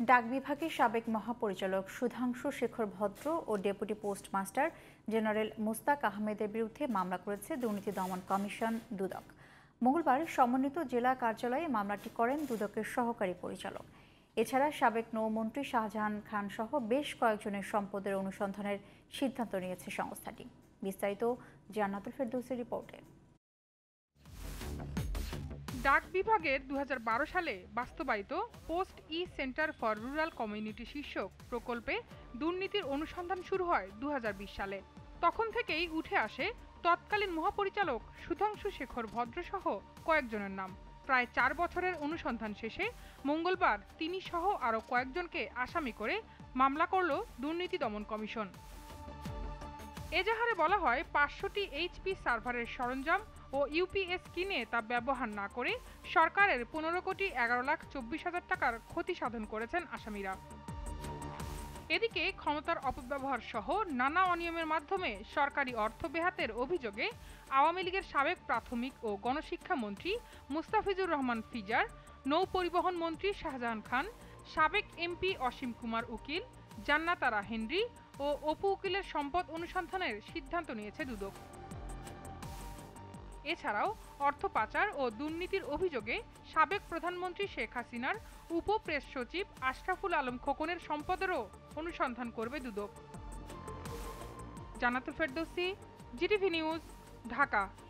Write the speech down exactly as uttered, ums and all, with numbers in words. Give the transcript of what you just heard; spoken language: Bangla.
ডাক বিভাগের সাবেক মহাপরিচালক সুধাংশু শেখর ভদ্র ও ডেপুটি পোস্টমাস্টার জেনারেল মোস্তাক আহমেদের বিরুদ্ধে মামলা করেছে দুর্নীতি দমন কমিশন দুদক। মঙ্গলবার সমন্বিত জেলা কার্যালয়ে মামলাটি করেন দুদকের সহকারী পরিচালক। এছাড়া সাবেক নৌমন্ত্রী শাহজাহান খান সহ বেশ কয়েকজনের সম্পদের অনুসন্ধানের সিদ্ধান্ত নিয়েছে সংস্থাটি। বিস্তারিত জান্নাতুল ফেরদৌসের রিপোর্টে। ডাক বিভাগের দুই হাজার বারো সালে বাস্তবায়িত post E centre for rural community শীর্ষক প্রকল্পে দুর্নীতির অনুসন্ধান শুরু হয় দুই হাজার বিশ সালে। তখন থেকেই উঠে আসে তৎকালীন মহাপরিচালক সুধাংশু শেখর ভদ্র সহ কয়েকজনের নাম। প্রায় চার বছরের অনুসন্ধান শেষে মঙ্গলবার তিনি সহ আরও কয়েকজনকে আসামি করে মামলা করল দুর্নীতি দমন কমিশন। এজাহারে বলা হয় পাঁচশোটি এইচপি সার্ভারের সরঞ্জাম ও ইউপিএস কিনে তা ব্যবহার না করে সরকারের পনেরো কোটি এগারো লাখ চব্বিশ হাজার টাকার ক্ষতি সাধন করেছেন আসামিরা। এদিকে ক্ষমতার অপব্যবহার সহ নানা অনিয়মের মাধ্যমে সরকারি অর্থ বেহাতের অভিযোগে আওয়ামী লীগের সাবেক প্রাথমিক ও গণশিক্ষা মন্ত্রী মুস্তাফিজুর রহমান ফিজার, নৌ পরিবহন মন্ত্রী শাহজাহান খান, সাবেক এমপি অসীম কুমার উকিল, জান্নাত আরা হেনরি ও অপু উকিলের সম্পদ অনুসন্ধানের সিদ্ধান্ত নিয়েছে দুদক। এছাড়াও অর্থ পাচার ও দুর্নীতির অভিযোগে সাবেক প্রধানমন্ত্রী শেখ হাসিনার উপ প্রেস সচিব আশরাফুল আলম খোকনের সম্পদেরও অনুসন্ধান করবে দুদক। Jannatul Ferdousi, GTV news, Dhaka.